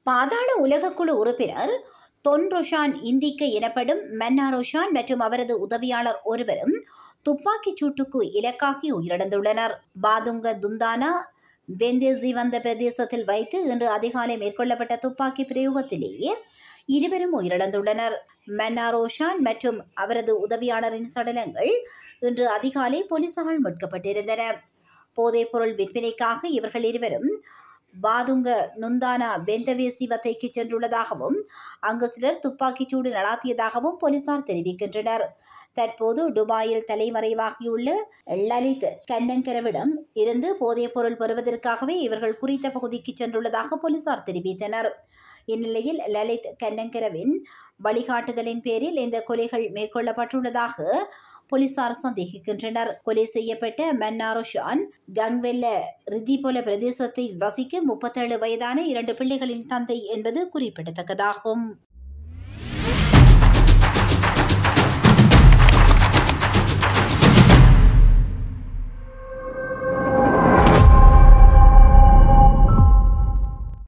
பாதாள உலகக்குழு உறுப்பினர் தொன்ரோஷான் இந்திக்க எனப்படும் மன்னாரோஷான் மற்றும் அவரது உதவியாளர் ஒருவரும் துப்பாக்கிச் சூட்டுக்கு இலக்காகி உயிரிழந்துள்ளனர். பாதுங்க துந்தானா வெந்தேசி வந்த பிரதேசத்தில் வைத்து இன்று அதிகாலை மேற்கொள்ளப்பட்ட துப்பாக்கி பிரயோகத்திலேயே இருவரும் உயிரிழந்துள்ளனர். மன்னாரோஷான் மற்றும் அவரது உதவியாளரின் சடலங்கள் இன்று அதிகாலை போலீசாரால் மீட்கப்பட்டிருந்தன. போதைப்பொருள் விற்பனைக்காக இவர்கள் இருவரும் பாதுங்க நுந்தானா பெந்தவேசி வத்தைக்கு சென்றுள்ளதாகவும் அங்கு சிலர் துப்பாக்கிச்சூடு நடாத்தியதாகவும் போலீசார் தெரிவிக்கின்றனர். தற்போது துபாயில் தலைமறைவாகியுள்ள லலித் கன்னங்கரவிடம் இருந்து போதைப் பொருள் பெறுவதற்காகவே இவர்கள் குறித்த பகுதிக்கு சென்றுள்ளதாக போலீசார் தெரிவித்தனர். இந்நிலையில் லலித் கன்னங்கரவின் வழிகாட்டுதலின் பேரில் இந்த கொலைகள் மேற்கொள்ளப்பட்டுள்ளதாக போலீசார் சந்தேகிக்கின்றனர். கொலை செய்யப்பட்ட மன்னாரோஷான் கங்வெல்ல ரிதிபொல பிரதேசத்தில் வசிக்கும் 37 வயதான 2 பிள்ளைகளின் தந்தை என்பது குறிப்பிடத்தக்கதாகும்.